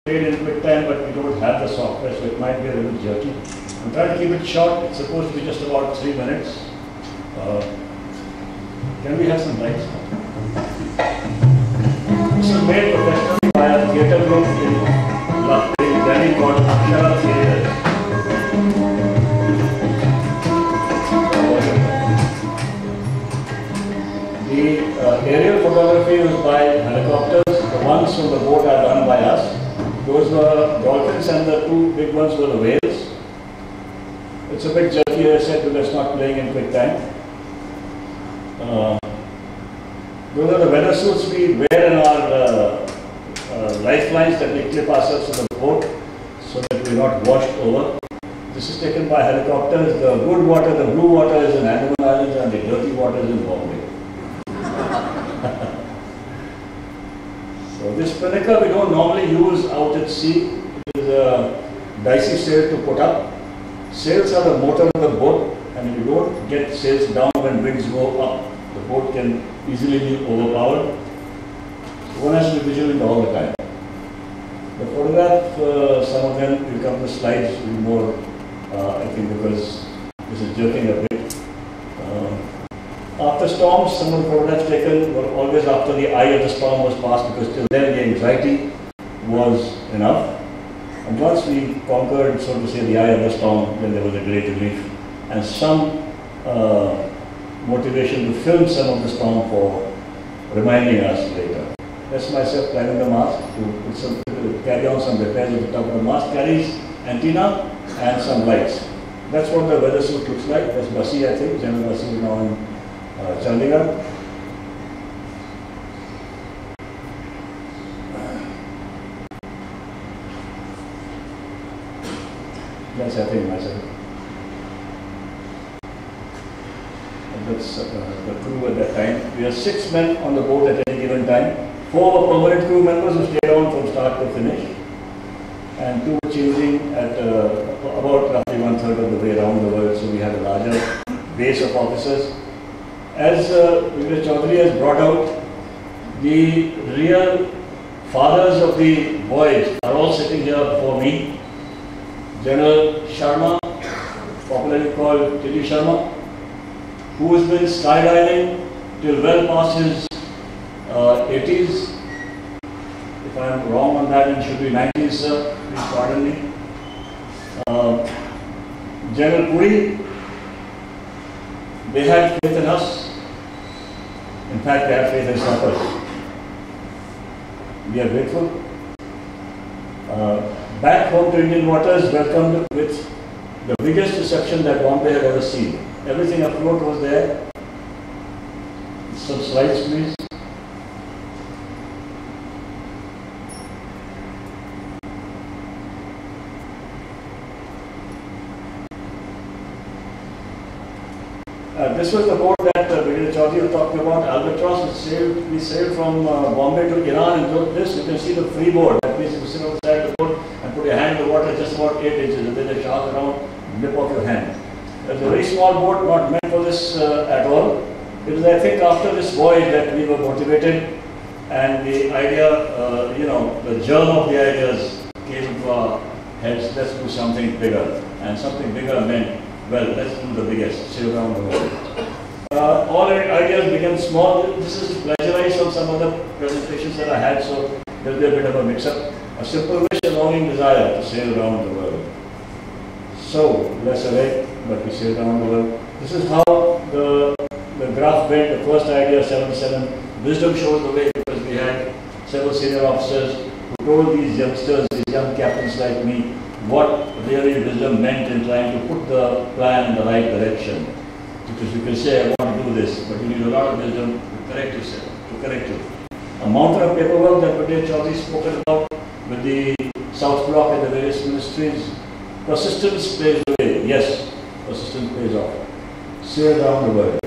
played in QuickTime, but we don't have the software, so it might be a little jerky. I'm trying to keep it short. It's supposed to be just about 3 minutes. Can we have some lights? This is made professionally by a theatre group in Delhi called Akshara Theatre. The aerial photography was by helicopters. The ones from the boat are done by us. Those were dolphins, and the 2 big ones were the whales. It's a bit jerky, as I said, because it's not playing in QuickTime. Those are the weather suits we wear in our lifelines that we clip ourselves to the boat so that we're not washed over. This is taken by helicopters. The good water, the blue water is in Andaman Islands, and the dirty water is in Bombay. So this spinnaker we don't normally use out at sea. It is a dicey sail to put up. Sails are the motor of the boat, and if you don't get sails down when winds go up, the boat can easily be overpowered. So one has to be vigilant all the time. The photograph, some of them will come to slides more, I think, because this is jerking a bit. After storms, some of the photographs taken were always after the eye of the storm was passed, because till then the anxiety was enough. And once we conquered, so to say, the eye of the storm, then there was a great relief and some motivation to film some of the storm for reminding us later. That's myself climbing the mast to carry on some repairs at the top of the mast. Carries antenna and some lights. That's what the weather suit looks like. That's Basi, I think. General Basi is now in Chandigarh. That's, I think, myself. And that's the crew at that time. We are 6 men on the boat at any given time. 4 were permanent crew members who stayed on from start to finish, and 2 were changing at about roughly 1/3 of the way around the world. So we had a larger base of officers. As Mr. Chaudhary has brought out, the real fathers of the boys are all sitting here before me. General Sharma, popularly called Tilly Sharma, who has been skydiving till well past his 80s. If I am wrong on that, it should be 90s, sir. Please pardon me. General Puri, they had faith in us. In fact, they had faith in us. We are grateful. Back home to Indian waters, welcomed with the biggest reception that Bombay had ever seen. Everything afloat was there. Some slides, please. This was the boat that Brigadier Chaudhary talked about, Albatross. We sailed from Bombay to Iran, and look this, you can see the freeboard. That means you sit on the side of the boat and put your hand in the water just about 8 inches, and then a shark around, nip off your hand. It's a very small boat, not meant for this at all. It was, I think, after this voyage that we were motivated, and the idea, the germ of the ideas came into our heads. Let's do something bigger, and something bigger meant, well, let's do the biggest, sail around the world. All ideas became small. This is plagiarized from some other presentations that I had, so there'll be a bit of a mix-up. A simple wish, a longing desire to sail around the world. So, less awake, but we sailed around the world. This is how the graph went. The first idea, 77. Wisdom shows the way, because we had several senior officers who told these youngsters, these young captains like me, what really wisdom meant in trying to put the plan in the right direction. Because you can say, I want to do this, but you need a lot of wisdom to correct yourself, to correct you. A mountain of paperwork that Brigadier Chaudhary spoken about with the South Block and the various ministries. Persistence plays the way. Yes, persistence pays off. Sail around the world.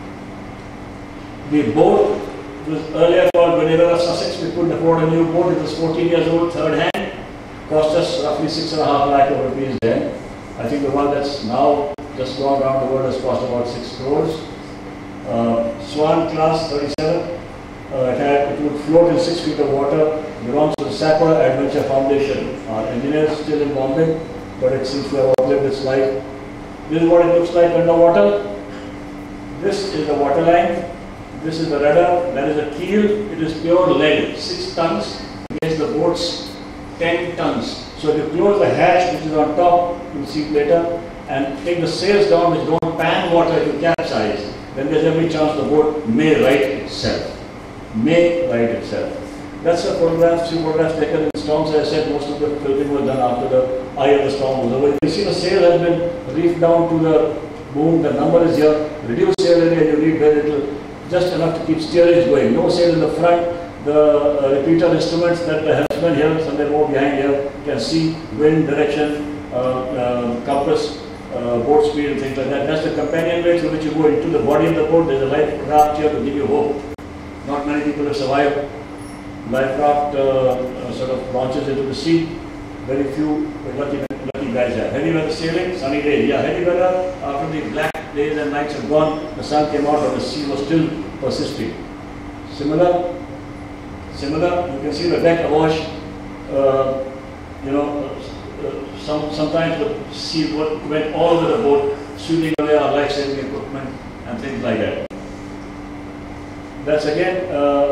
The boat was earlier called Vinegar of Sussex. We couldn't afford a new boat. It was 14 years old, third hand. Cost us roughly 6.5 lakh of rupees then. I think the one that's now just gone around the world has cost about 6 crores. Swan class 37. It would float in 6 feet of water. belongs to the Sapper Adventure Foundation. Our engineer is still in Bombay, but it seems to have outlived its life. This is what it looks like underwater. This is the water line. This is the rudder. That is the keel. It is pure lead, 6 tons against the boat's 10 tons. So if you close the hatch, which is on top, you'll see later, and take the sails down, which don't pan water to capsize, then there's every chance the boat may right itself. May right itself. That's a photograph, few photographs taken in storms. As I said, most of the filming was done after the eye of the storm was over. You can see the sail has been reefed down to the boom. The number is here. Reduce sail area, you read very little, just enough to keep steerage going. No sail in the front. The repeater instruments that the helmsman here, somewhere more behind here, can see wind, direction, compass, boat speed and things like that. That's the companionway through which you go into the body of the boat. There's a life raft here to give you hope. Not many people have survived. Life raft sort of launches into the sea. Very few lucky guys have. Heavy weather sailing, sunny days. Yeah, heavy weather, after the black days and nights have gone, the sun came out but the sea was still persisting. Similar, you can see the deck awash. Sometimes the sea went all over the boat, sweeping away our life-saving equipment and things like that. That's again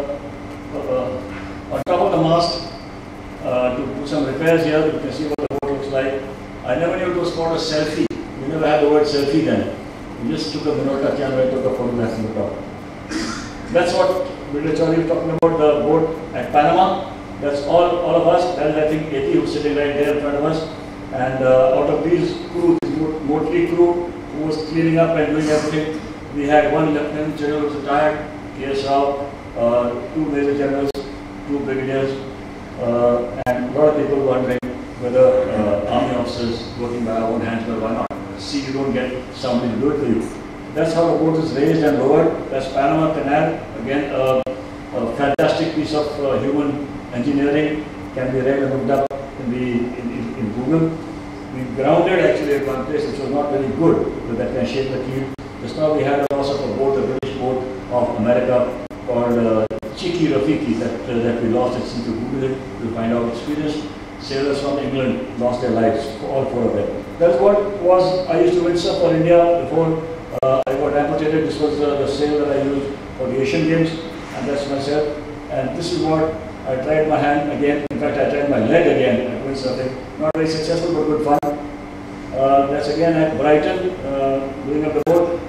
on top of the mast to do some repairs here. You can see what the boat looks like. I never knew it was called a selfie. We never had the word selfie then. We just took a Minolta camera and took a photograph from the top. That's what Video Chaudhary was talking about, the boat at Panama. That's all of us. That is, I think, 80 who's sitting right there in front of us. And out of these crew, this motley crew who was cleaning up and doing everything, we had one Lieutenant General who was retired, K.S. Rao, 2 Major Generals, 2 Brigadiers, and a lot of people wondering whether Army officers working by our own hands, well, why not? See, you don't get somebody to do it for you. That's how the boat is raised and lowered. That's Panama Canal. Again, a fantastic piece of human engineering, can be read and looked up in Google. We grounded actually at one place which was not very good, because that can shake the keel. Just now we had a loss of a boat, a British boat of America called Cheeky Rafiki that we lost at sea. To Google it, you'll find out. Experienced sailors from England lost their lives, all 4 of them. That's what I used to windsurf for India before I got amputated. This was the sail that I used for the Asian Games, and that's myself. And this is what I tried my hand again. In fact, I tried my leg again at windsurfing. Not very successful, but good fun. That's again at Brighton, doing up the boat,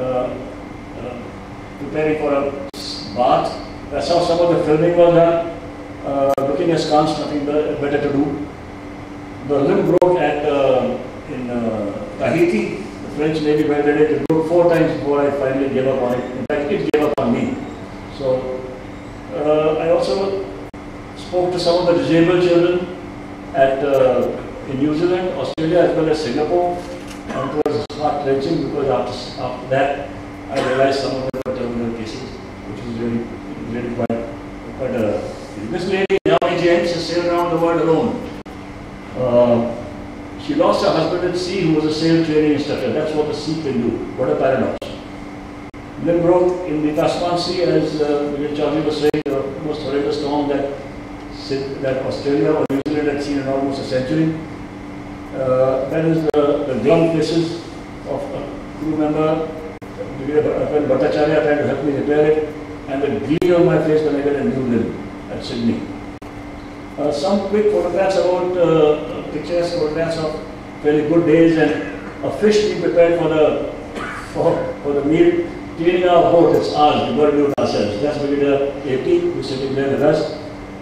preparing for a bath. That's how some of the filming was done. Looking askance, nothing better to do. The limb broke in Tahiti. The French Navy welded it. It broke 4 times before I finally gave up on it. In fact, it gave up on me. So I also spoke to some of the disabled children in New Zealand, Australia, as well as Singapore, and it was heart-wrenching because after that I realized some of them were terminal cases, which was really quite a... This lady, Naomi James, has sailed around the world alone. She lost her husband at sea, who was a sail training instructor. That's what the sea can do. What a paradox. Limb broke in the Tasman Sea, as Vijay Chaudhary was saying, the most horrendous storm that Australia or New Zealand had seen in almost a century. That is the glum faces of a crew member, Bhattacharya, trying to help me repair it, and the glee on my face when I got a new limb at Sydney. Some quick photographs about pictures, photographs of fairly good days, and a fish being prepared for the meal. Cleaning our boat, it's ours, we've got to do it ourselves. That's Brigadier AP, who's sitting there with us.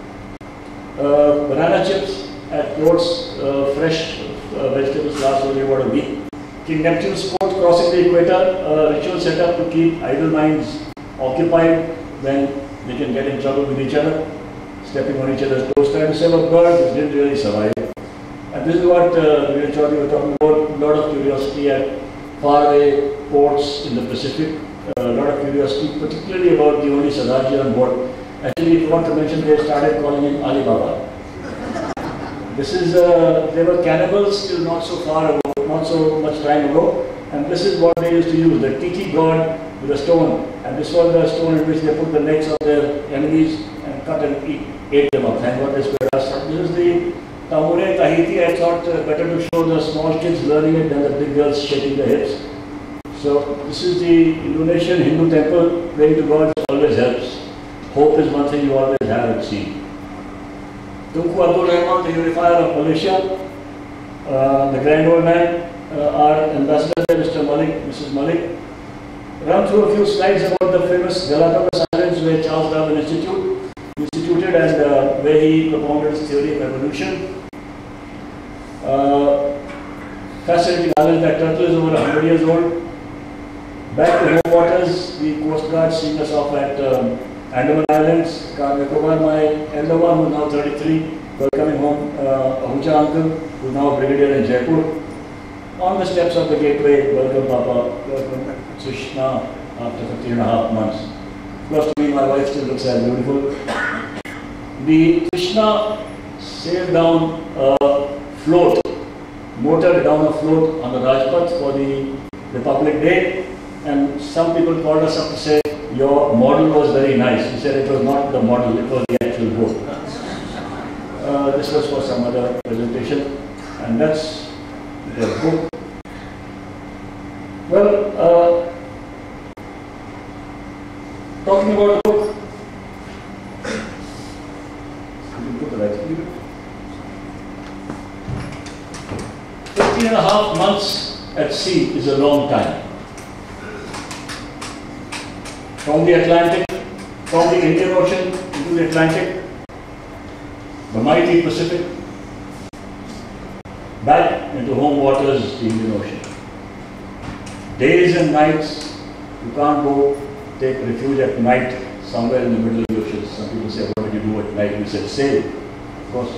Banana chips at ports, fresh vegetables last only about a week. King Neptune's port crossing the equator, ritual set up to keep idle minds occupied when they can get in trouble with each other, stepping on each other's toes, trying to save up birds, which didn't really survive. And this is what Vijay Chaudhary was talking about, a lot of curiosity at faraway ports in the Pacific, a lot of curiosity, particularly about the only Sardar on board. Actually, if you want to mention, they started calling him Alibaba. This is, they were cannibals till not so far ago, not so much time ago, and this is what they used to use, the tiki god with a stone, and this was the stone in which they put the necks of their enemies and cut and ate them up. Thank God they spared us. This is the Tamure Tahiti. I thought better to show the small kids learning it than the big girls shaking their hips. So this is the Indonesian Hindu temple. Praying to God always helps. Hope is one thing you always have at sea. Tunku Abdul Rahman, the unifier of Malaysia, the Grand Old Man, our ambassador, Mr. Malik, Mrs. Malik, run through a few slides about the famous Galapagos Islands where Charles Darwin instituted and where he propounded his theory of evolution. Fascinating island. That turtle is over 100 years old. Back to home waters, the Coast Guard seeing us off at Andaman Islands. Nicobar, my elder one, who is now 33, welcoming home Ahuja uncle, who is now a brigadier in Jaipur. On the steps of the gateway, welcome Papa, welcome Trishna after 15.5 months. Close to me, my wife still looks as beautiful. The Trishna sailed down a float, motored down a float on the Rajpath for the Republic Day, and some people called us up to say, your model was very nice. We said it was not the model, it was the actual boat. This was for some other presentation, and that's the book. Well, talking about the book, you can put the right here. 15.5 months at sea is a long time. From the Atlantic, from the Indian Ocean into the Atlantic, the mighty Pacific, back into home waters, the Indian Ocean. Days and nights, you can't go take refuge at night somewhere in the middle of the ocean. Some people say, what did you do at night? We said, sail, of course.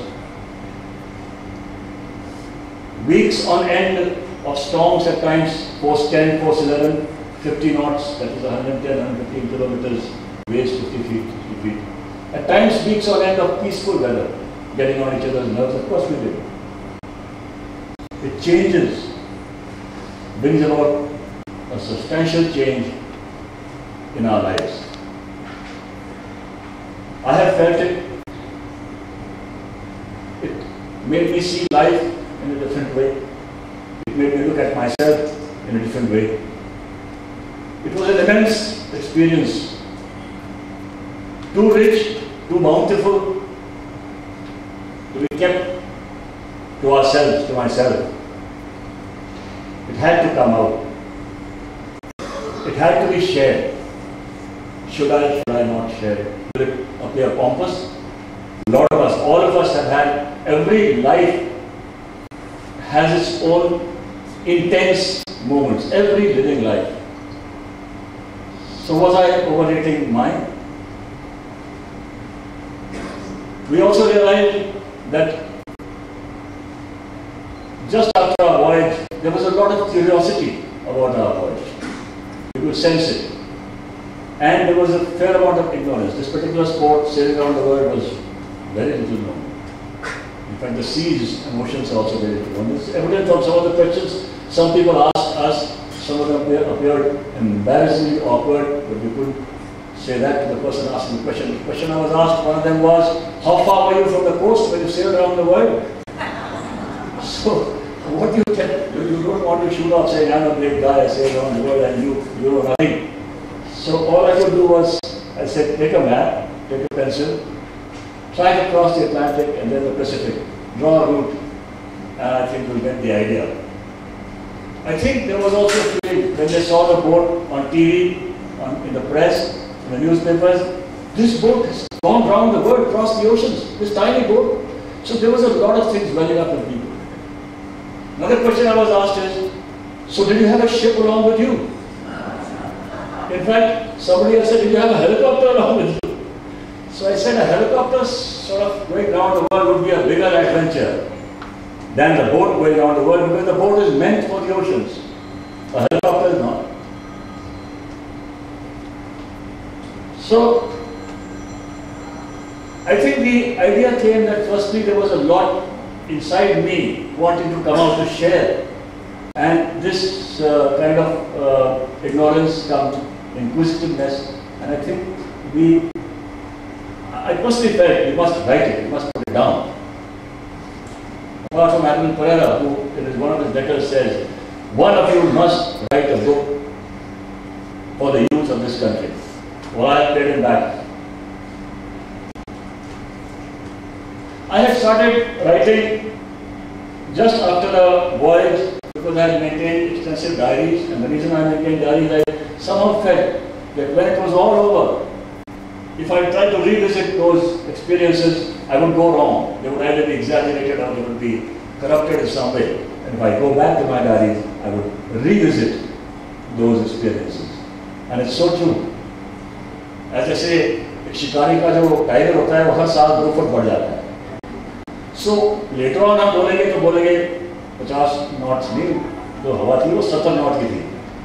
Weeks on end of storms at times, force 10, force 11, 50 knots, that is 110, 115 kilometers, waves 50 feet, 50 feet. At times, weeks on end of peaceful weather, getting on each other's nerves, of course we did. It changes, brings about a substantial change in our lives. I have felt it. It made me see life in a different way. It made me look at myself in a different way. It was an immense experience. Too rich, too bountiful to be kept to ourselves, to myself. It had to come out. It had to be shared. Should I not share it? Will it appear pompous? A lot of us, all of us have had, every life has its own intense moments, every living life. So was I overrating mine? We also realized that just after our voyage, there was a lot of curiosity about our voyage. You could sense it. And there was a fair amount of ignorance. This particular sport, sailing around the world, was very little known. In fact, the seas and oceans are also very little known. It's evident from some of the questions. Some people asked us, some of them appeared embarrassingly awkward, but we couldn't say that to the person asking the question. The question I was asked, one of them was, how far were you from the coast when you sailed around the world? So, what do you tell? You don't want to shoot off saying, I'm a great guy, I sailed around the world and you know nothing. So all I could do was, I said, take a map, take a pencil, try to cross the Atlantic and then the Pacific, draw a route, and I think we'll get the idea. I think there was also a feeling when they saw the boat on TV, in the press, in the newspapers, this boat has gone round the world, across the oceans, this tiny boat. So there was a lot of things welling up in people. Another question I was asked is, so did you have a ship along with you? In fact, somebody else said, did you have a helicopter along with you? So I said, a helicopter sort of going around the world would be a bigger adventure than the boat going around the world, because the boat is meant for the oceans. A helicopter is not. So, I think the idea came that firstly there was a lot inside me wanting to come out to share, and this kind of ignorance comes inquisitiveness, and I think I personally felt you must write it, you must put it down. Apart from Admiral Pereira, who in one of his letters says, one of you must write a book for the youth of this country. Well, I paid him back. I had started writing just after the voyage because I had maintained extensive diaries, and the reason I maintained diaries, I somehow felt that when it was all over, if I tried to revisit those experiences, I would go wrong. They would either be exaggerated or they would be corrupted in some way. And if I go back to my diaries, I would revisit those experiences. And it's so true. As I say, एक शिकारी का जो tiger होता है वो हर साल 2 foot बढ़ जाता है. So later on हम बोलेंगे तो बोलेंगे 50 knots नहीं, जो हवा थी वो 70 knot की थी.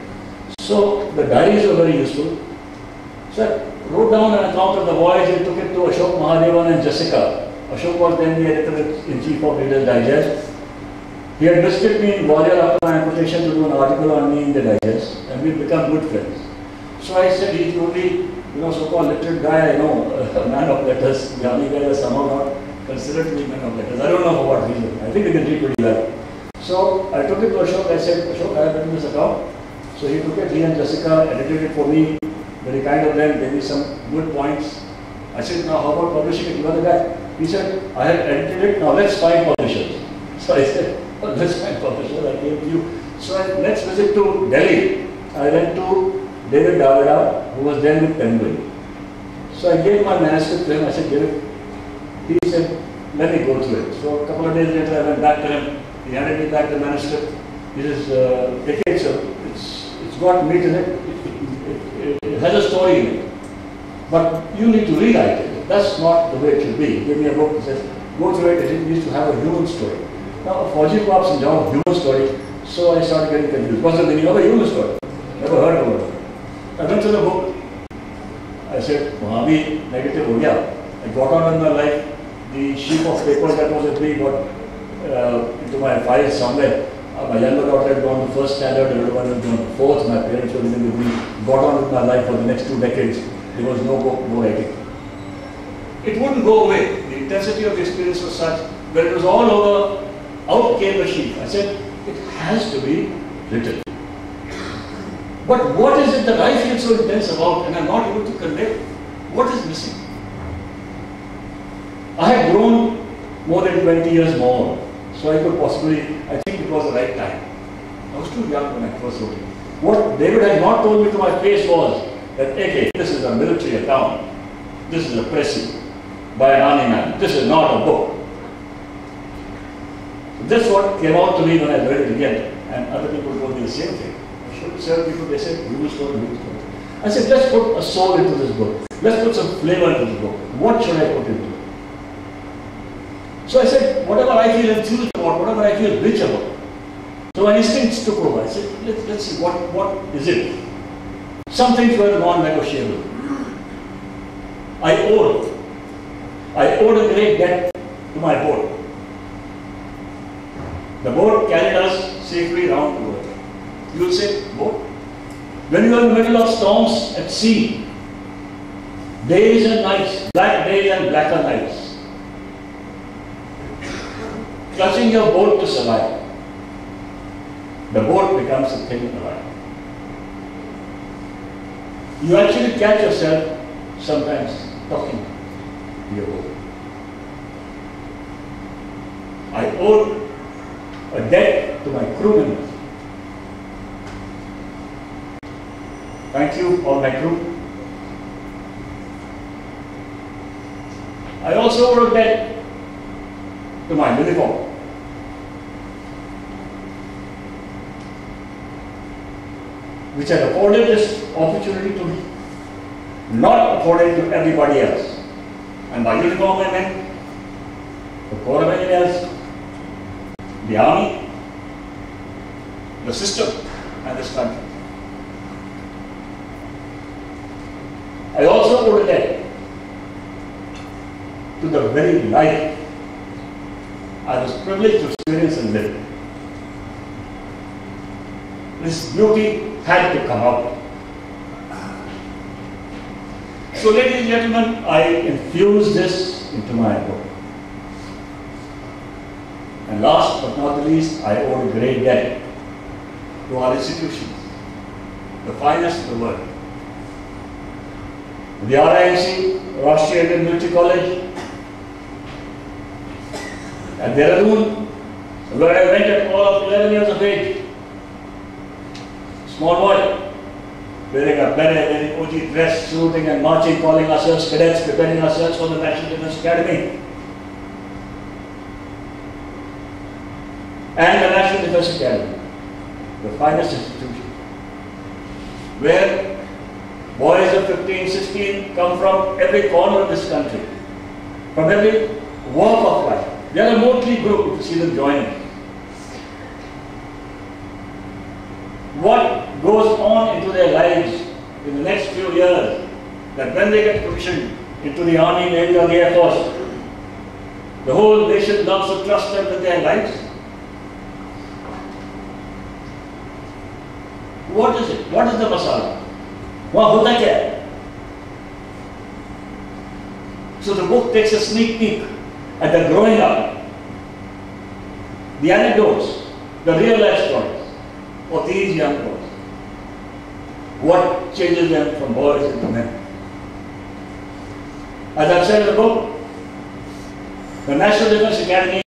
So the diaries were very useful. So I wrote down an account of the voyage and took it to Ashok Mahadevan and Jessica. Ashok was then the editor-in-chief of Reader's Digest. He had visited me in Gwalior after my amputation to do an article on me in the Digest, and we'd become good friends. So I said, he's the only, so-called literate guy I know, a man of letters. The only guy is somehow not considered to be a man of letters. I don't know for what reason. I think he can read pretty well. So I took it to Ashok. I said, Ashok, I have written this account. So he took it. He and Jessica edited it for me. Very kind of them. Gave me some good points. I said, now how about publishing it? You are the guy. He said, I have edited it. Now let's find publishers. So I said, well, let's find publishers. I came to you. So let's visit to Delhi. I went to David Davida, who was then with Penguin. So I gave my manuscript to him. I said, David. He said, let me go through it. So a couple of days later, I went back to him. He handed me back the manuscript. He says, take it, sir. It's got meat in it. It has a story in it. But you need to rewrite it. That's not the way it should be. He gave me a book. He says, go through it. It needs to have a human story. Now, Fauji ko aap samjhao human story. So I started getting confused. What's the meaning of a human story? Never heard of it. I went to the book. I said, wahan bhi negative ho gaya. I got on with my life. The sheet of paper that was with me got into my files somewhere. My younger daughter had gone to first standard, the older one had gone to fourth. My parents were living with me. Got on with my life for the next 2 decades. There was no book, no writing. It wouldn't go away. The intensity of the experience was such. When it was all over, out came the sheet. I said, it has to be written. But what is it that I feel so intense about and I'm not able to convey? What is missing? I had grown more than 20 years more, so I could possibly, I think it was the right time. I was too young when I first wrote it. What David had not told me to my face was that, okay, this is a military account. This is a précis by an army man. This is not a book. That's what came out to me when I read it again, and other people told me the same thing. I showed several people, they said, you will story, you will story. I said, let's put a soul into this book. Let's put some flavor into this book. What should I put into it? So I said, whatever I feel enthused about, whatever I feel rich about. So my instincts took over. I said, let's see, what is it? Some things were non-negotiable. I owed a great debt to my boat. The boat carried us safely round the world. You will say, boat? When you are in the middle of storms at sea, days and nights, black days and blacker nights, clutching your boat to survive, the boat becomes a thing alive. You actually catch yourself sometimes talking to your boat. I owed a debt to my crew members. Thank you, all my crew. I also owed a debt to my uniform. Which had afforded this opportunity to me, not afforded to everybody else. And by uniform I meant the Corps of Engineers, the Army, the system, and this country. I also owed a debt to the very life I was privileged to experience and live. This beauty had to come out. So ladies and gentlemen, I infuse this into my book. And last but not the least, I owe a great debt to our institutions, the finest in the world. The RIMC, Rashtriya Indian Military College, at Dehradun, where I went at all of 11 years of age. Small boy, wearing a beret, wearing OG dress, saluting and marching, calling ourselves cadets, preparing ourselves for the National Defence Academy. And the National Defence Academy, the finest institution, where boys of 15, 16 come from every corner of this country, from every walk of life. They are a motley group to see them joining. What goes on into their lives in the next few years, that when they get commissioned into the Army, Navy or the Air Force, the whole nation loves to trust them with their lives. What is it? What is the masala? What hota kya hai? So the book takes a sneak peek at the growing up, the anecdotes, the real life stories of these young boys. What changes them from boys into men? As I've said in the book, the National Defence Academy